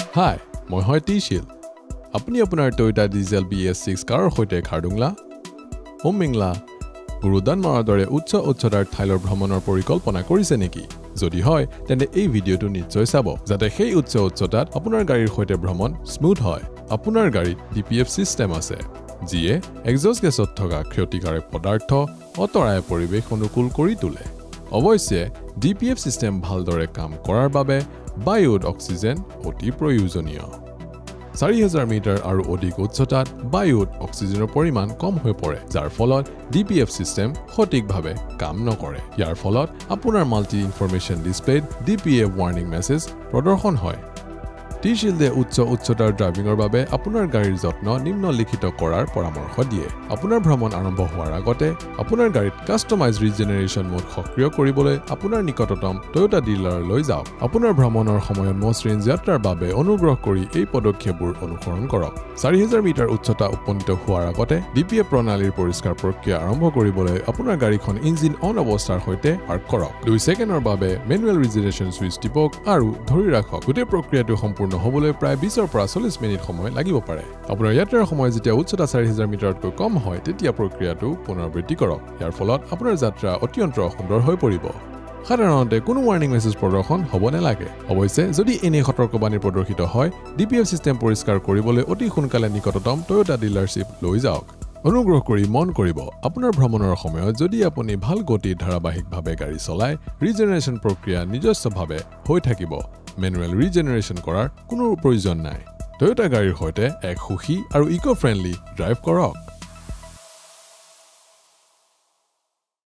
Hi, মই হয় টিশিল আপুনি আপোনাৰ টয়োটা ডিজেল BS6 কাৰৰ সৈতে খাৰডুংলা হোমিংলা গুৰুদান মাৰাৰ দৰে উচ্চতাৰ ঠাইৰ ভ্ৰমণৰ পৰিকল্পনা কৰিছে নেকি যদি হয় তেন্তে এই ভিডিঅটো নিশ্চয় চাব যাতে সেই উচ্চতাত আপোনাৰ গাড়ীৰ সৈতে ভ্ৰমণ স্মুথ হয় আপোনাৰ গাড়ীত DPF সিস্টেম আছে যিয়ে এক্সজষ্ট গেছত থকা ক্ষতিকাৰক পদাৰ্থ অতৰাই পৰিৱেশ অনুকূল কৰি তোলে অৱশ্যে DPF সিস্টেম ভালদৰে কাম কৰাৰ বাবে বায়ুত অক্সিজেন অতি প্ৰয়োজনীয় 4000 মিটাৰ আৰু অধিক উচ্চতাত বায়ুত অক্সিজেনৰ পৰিমাণ কম হৈ পৰে যাৰ ফলত DPF সিস্টেম সঠিকভাৱে কাম নকৰে ইয়াৰ ফলত আপোনাৰ মাল্টি ইনফৰমেশ্যন ডিসপ্লেত DPF ৱাৰ্নিং মেছেজ প্ৰদৰ্শন হয় টিশিল্ডে উচ্চতাৰ ড্ৰাইভিংৰ বাবে আপোনাৰ গাড়ীৰ যত্ন নিম্নলিখিত কৰাৰ পৰামৰ্শ দিয়ে আপোনাৰ ভ্ৰমণ আৰম্ভ হোৱাৰ আগতে আপোনাৰ গাড়ীত কাষ্টমাইজ ৰিজেনেৰেশ্যন মোড সক্ৰিয় কৰিবলৈ আপোনাৰ নিকটতম টয়োটা ডিলাৰলৈ যাওক আপোনাৰ ভ্ৰমণৰ সময়ত মসৃণ যাত্ৰাৰ বাবে অনুগ্ৰহ কৰি এই পদক্ষেপবোৰ অনুসৰণ কৰক 4000 মিটাৰ উচ্চতা উপনীত হোৱাৰ আগতে DPF প্ৰণালীৰ পৰিষ্কাৰ প্ৰক্ৰিয়া আৰম্ভ কৰিবলৈ আপোনাৰ গাড়ীখন ইঞ্জিন অন অৱস্থাৰ সৈতে পাৰ্ক কৰক 2 ছেকেণ্ডৰ বাবে মেনুৱেল ৰিজেনেৰেশ্যন সুইচ টিপক আৰু ধৰি ৰাখক গোটেই প্ৰক্ৰিয়াটো সম্পূৰ্ণ হ'বলৈ প্ৰায় 20 পৰা 40 মিনিট সময় লাগিব পাৰে আপোনাৰ যাত্ৰাৰ সময় যেতিয়া উচ্চতা 4000 মিটাৰতকৈ কম হয় তেতিয়া প্ৰক্ৰিয়াটো পুনৰাবৃত্তি কৰক ইয়াৰ ফলত আপোনাৰ যাত্ৰা অত্যন্ত সুন্দৰ হৈ পৰিব সাধাৰণতে কোনো ৱাৰ্নিং মেছেজ প্ৰদৰ্শন হ'ব নালাগে অৱশ্যে যদি এনে সতৰ্কবাণী প্ৰদৰ্শিত হয় DPF সিস্টেম পৰিষ্কাৰ কৰিবলৈ অতি সোনকালে নিকটতম টয়োটা ডিলাৰশ্বিপ লৈ যাওক অনুগ্ৰহ কৰি মন কৰিব আপোনাৰ ভ্ৰমণৰ সময়ত যদি আপুনি ভাল গতিত ধাৰাবাহিকভাৱে গাড়ী চলায় ৰিজেনেৰেশ্যন প্ৰক্ৰিয়া নিজস্বভাৱে হৈ থাকিব মেনুৱেল ৰিজেনেৰেশ্যন কৰাৰ কোনো প্ৰয়োজন নাই টয়োটা গাড়ীৰ সৈতে এক সুখী আৰু ইকো ফ্ৰেণ্ডলি ড্ৰাইভ কৰক